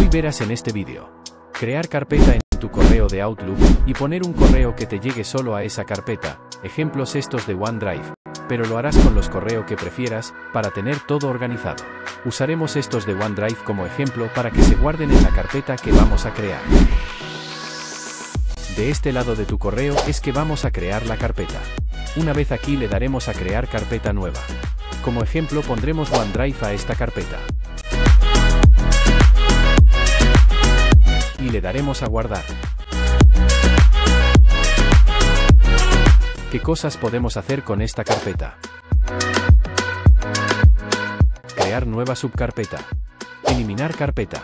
Hoy verás en este vídeo crear carpeta en tu correo de Outlook y poner un correo que te llegue solo a esa carpeta, ejemplos estos de OneDrive, pero lo harás con los correos que prefieras, para tener todo organizado. Usaremos estos de OneDrive como ejemplo para que se guarden en la carpeta que vamos a crear. De este lado de tu correo es que vamos a crear la carpeta. Una vez aquí le daremos a crear carpeta nueva. Como ejemplo pondremos OneDrive a esta carpeta. Y le daremos a guardar. ¿Qué cosas podemos hacer con esta carpeta? Crear nueva subcarpeta. Eliminar carpeta.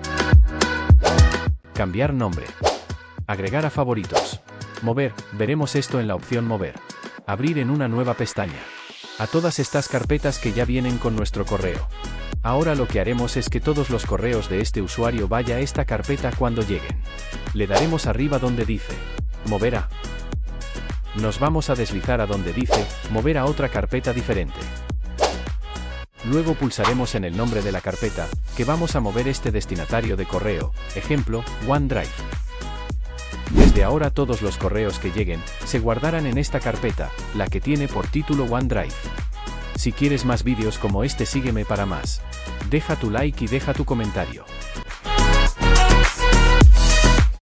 Cambiar nombre. Agregar a favoritos. Mover, veremos esto en la opción mover. Abrir en una nueva pestaña. A todas estas carpetas que ya vienen con nuestro correo. Ahora lo que haremos es que todos los correos de este usuario vaya a esta carpeta cuando lleguen. Le daremos arriba donde dice mover a. Nos vamos a deslizar a donde dice mover a otra carpeta diferente. Luego pulsaremos en el nombre de la carpeta, que vamos a mover este destinatario de correo, ejemplo, OneDrive. Desde ahora todos los correos que lleguen, se guardarán en esta carpeta, la que tiene por título OneDrive. Si quieres más vídeos como este sígueme para más. Deja tu like y deja tu comentario.